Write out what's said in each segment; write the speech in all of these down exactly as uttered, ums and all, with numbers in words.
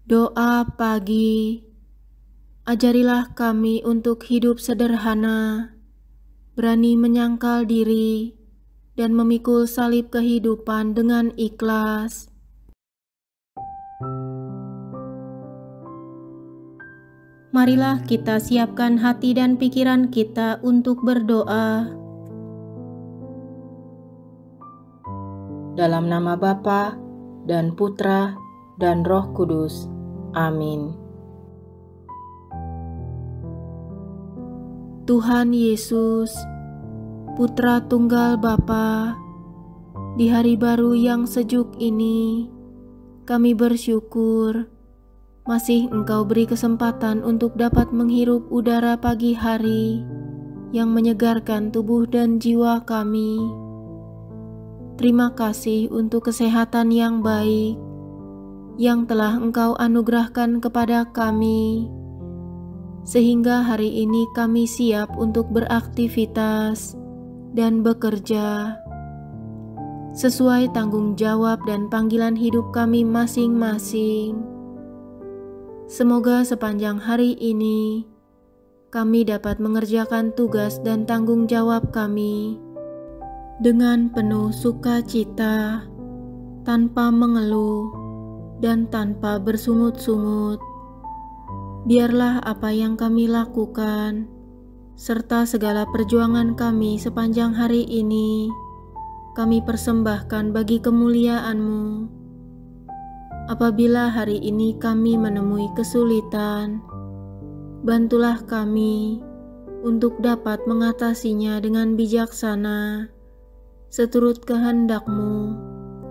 Doa pagi. Ajarilah kami untuk hidup sederhana, berani menyangkal diri, dan memikul salib kehidupan dengan ikhlas. Marilah kita siapkan hati dan pikiran kita untuk berdoa. Dalam nama Bapa dan Putra dan Roh Kudus. Amin. Tuhan Yesus, Putra Tunggal Bapa, di hari baru yang sejuk ini, kami bersyukur masih Engkau beri kesempatan untuk dapat menghirup udara pagi hari yang menyegarkan tubuh dan jiwa kami. Terima kasih untuk kesehatan yang baik yang telah Engkau anugerahkan kepada kami, sehingga hari ini kami siap untuk beraktivitas dan bekerja sesuai tanggung jawab dan panggilan hidup kami masing-masing. Semoga sepanjang hari ini kami dapat mengerjakan tugas dan tanggung jawab kami dengan penuh sukacita, tanpa mengeluh dan tanpa bersungut-sungut. Biarlah apa yang kami lakukan, serta segala perjuangan kami sepanjang hari ini, kami persembahkan bagi kemuliaan-Mu. Apabila hari ini kami menemui kesulitan, bantulah kami untuk dapat mengatasinya dengan bijaksana, seturut kehendak-Mu.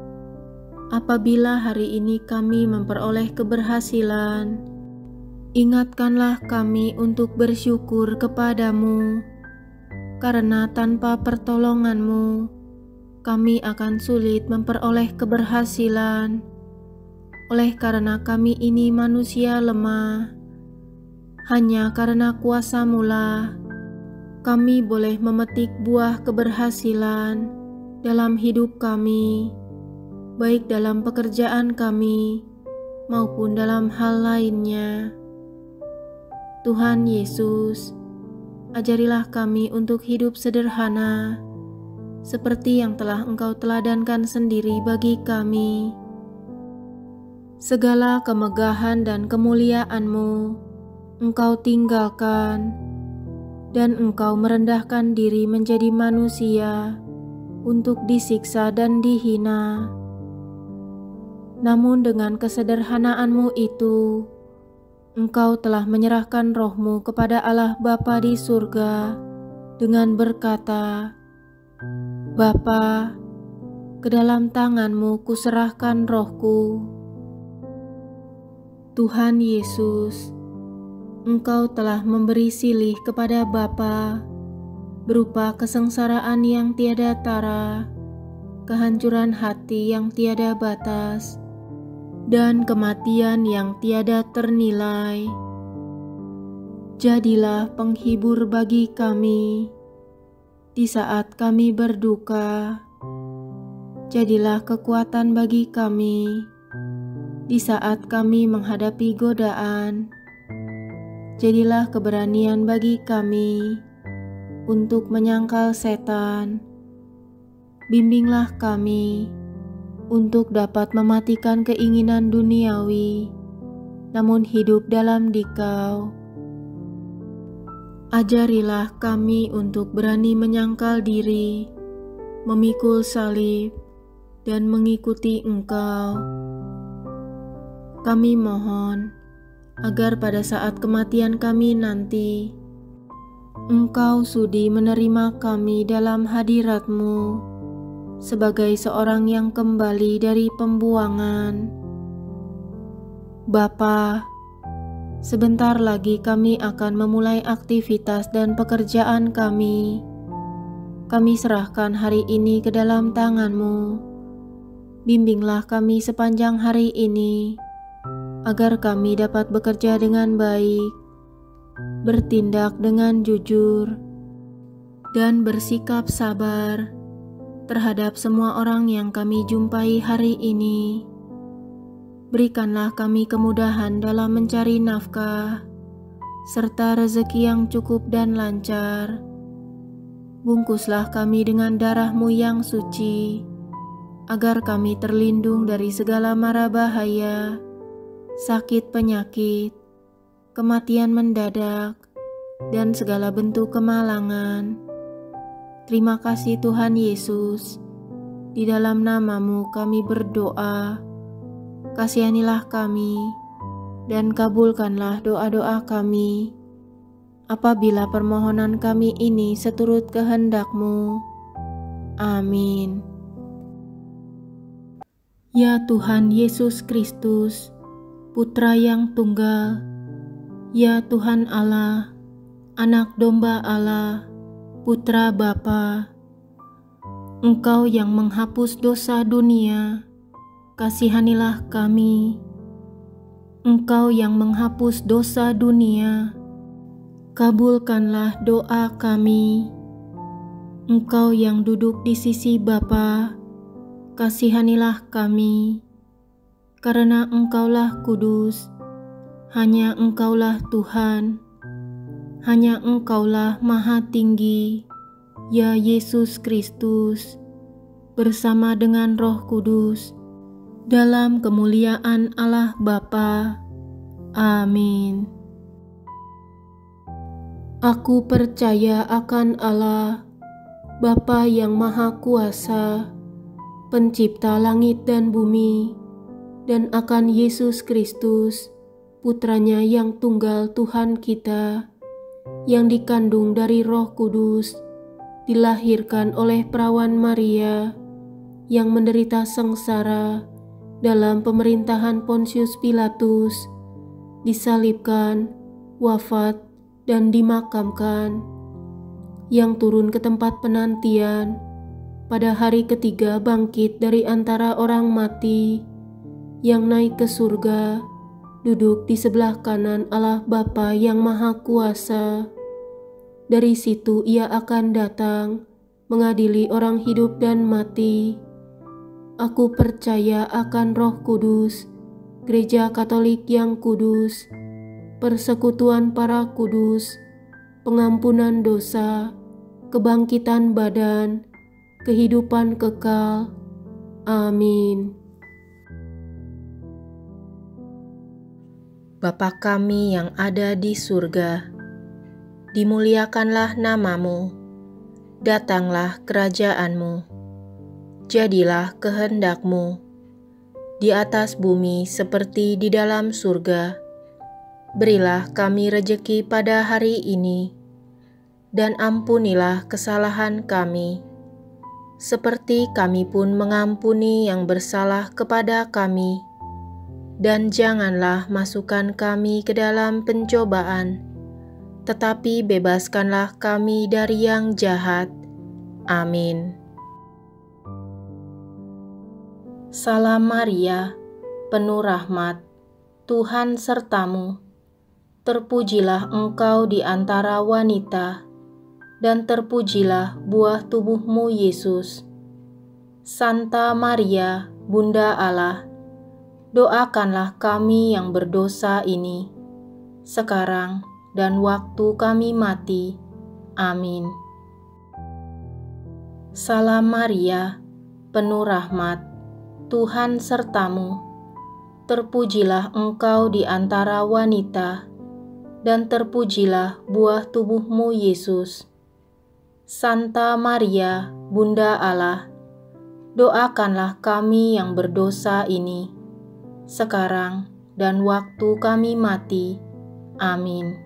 Apabila hari ini kami memperoleh keberhasilan, ingatkanlah kami untuk bersyukur kepada-Mu, karena tanpa pertolongan-Mu, kami akan sulit memperoleh keberhasilan. Oleh karena kami ini manusia lemah, hanya karena kuasa-Mu lah kami boleh memetik buah keberhasilan dalam hidup kami, baik dalam pekerjaan kami maupun dalam hal lainnya. Tuhan Yesus, ajarilah kami untuk hidup sederhana, seperti yang telah Engkau teladankan sendiri bagi kami. Segala kemegahan dan kemuliaan-Mu Engkau tinggalkan, dan Engkau merendahkan diri menjadi manusia untuk disiksa dan dihina. Namun dengan kesederhanaanmu itu, Engkau telah menyerahkan roh-Mu kepada Allah Bapa di surga dengan berkata, Bapa, ke dalam tangan-Mu kuserahkan rohku. Tuhan Yesus, Engkau telah memberi silih kepada Bapa berupa kesengsaraan yang tiada tara, kehancuran hati yang tiada batas, dan kematian yang tiada ternilai. Jadilah penghibur bagi kami di saat kami berduka. Jadilah kekuatan bagi kami di saat kami menghadapi godaan. Jadilah keberanian bagi kami untuk menyangkal setan. Bimbinglah kami untuk dapat mematikan keinginan duniawi, namun hidup dalam Dikau. Ajarilah kami untuk berani menyangkal diri, memikul salib, dan mengikuti Engkau. Kami mohon agar pada saat kematian kami nanti, Engkau sudi menerima kami dalam hadirat-Mu sebagai seorang yang kembali dari pembuangan. Bapa, sebentar lagi kami akan memulai aktivitas dan pekerjaan kami. Kami serahkan hari ini ke dalam tangan-Mu. Bimbinglah kami sepanjang hari ini, agar kami dapat bekerja dengan baik, bertindak dengan jujur, dan bersikap sabar terhadap semua orang yang kami jumpai hari ini. Berikanlah kami kemudahan dalam mencari nafkah, serta rezeki yang cukup dan lancar. Bungkuslah kami dengan darah-Mu yang suci, agar kami terlindung dari segala mara bahaya, sakit penyakit, kematian mendadak, dan segala bentuk kemalangan. Terima kasih Tuhan Yesus. Di dalam nama-Mu kami berdoa. Kasihanilah kami dan kabulkanlah doa-doa kami, apabila permohonan kami ini seturut kehendak-Mu. Amin. Ya Tuhan Yesus Kristus, Putra yang tunggal, ya Tuhan Allah, Anak Domba Allah, Putra Bapa, Engkau yang menghapus dosa dunia, kasihanilah kami. Engkau yang menghapus dosa dunia, kabulkanlah doa kami. Engkau yang duduk di sisi Bapa, kasihanilah kami. Karena Engkaulah kudus, hanya Engkaulah Tuhan, hanya Engkaulah Maha Tinggi, ya Yesus Kristus, bersama dengan Roh Kudus, dalam kemuliaan Allah Bapa. Amin. Aku percaya akan Allah, Bapa yang Maha Kuasa, Pencipta langit dan bumi, dan akan Yesus Kristus, Putranya yang tunggal Tuhan kita, yang dikandung dari Roh Kudus, dilahirkan oleh perawan Maria, yang menderita sengsara dalam pemerintahan Pontius Pilatus, disalibkan, wafat, dan dimakamkan, yang turun ke tempat penantian, pada hari ketiga bangkit dari antara orang mati, yang naik ke surga, duduk di sebelah kanan Allah Bapa yang Maha Kuasa. Dari situ Ia akan datang, mengadili orang hidup dan mati. Aku percaya akan Roh Kudus, Gereja Katolik yang kudus, persekutuan para kudus, pengampunan dosa, kebangkitan badan, kehidupan kekal. Amin. Bapa kami yang ada di surga, dimuliakanlah nama-Mu, datanglah kerajaan-Mu. Jadilah kehendak-Mu di atas bumi seperti di dalam surga. Berilah kami rejeki pada hari ini, dan ampunilah kesalahan kami, seperti kami pun mengampuni yang bersalah kepada kami. Dan janganlah masukkan kami ke dalam pencobaan, tetapi bebaskanlah kami dari yang jahat. Amin. Salam Maria, penuh rahmat, Tuhan sertamu. Terpujilah engkau di antara wanita, dan terpujilah buah tubuhmu Yesus. Santa Maria, Bunda Allah, doakanlah kami yang berdosa ini, sekarang dan waktu kami mati. Amin. Salam Maria, penuh rahmat, Tuhan sertamu. Terpujilah engkau di antara wanita, dan terpujilah buah tubuhmu Yesus. Santa Maria, Bunda Allah, doakanlah kami yang berdosa ini, sekarang dan waktu kami mati. Amin.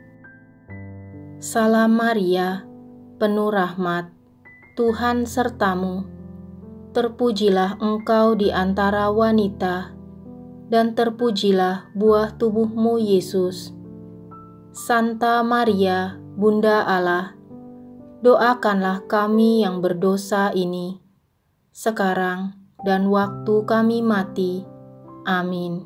Salam Maria, penuh rahmat, Tuhan sertamu. Terpujilah engkau di antara wanita, dan terpujilah buah tubuhmu Yesus. Santa Maria, Bunda Allah, doakanlah kami yang berdosa ini, sekarang dan waktu kami mati. Amin.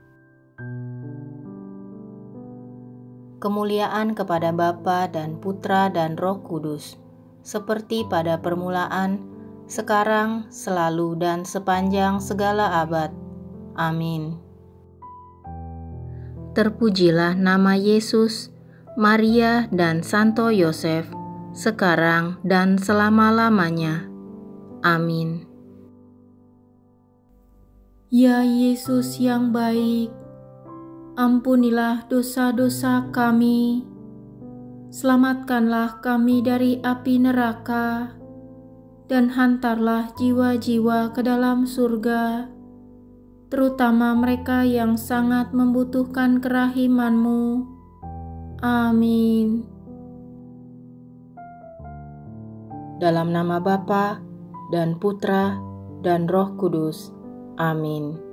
Kemuliaan kepada Bapa dan Putra dan Roh Kudus, seperti pada permulaan, sekarang, selalu, dan sepanjang segala abad. Amin. Terpujilah nama Yesus, Maria, dan Santo Yosef, sekarang dan selama-lamanya. Amin. Ya Yesus yang baik, ampunilah dosa-dosa kami, selamatkanlah kami dari api neraka, dan hantarlah jiwa-jiwa ke dalam surga, terutama mereka yang sangat membutuhkan kerahiman-Mu. Amin. Dalam nama Bapa dan Putra dan Roh Kudus. Amin.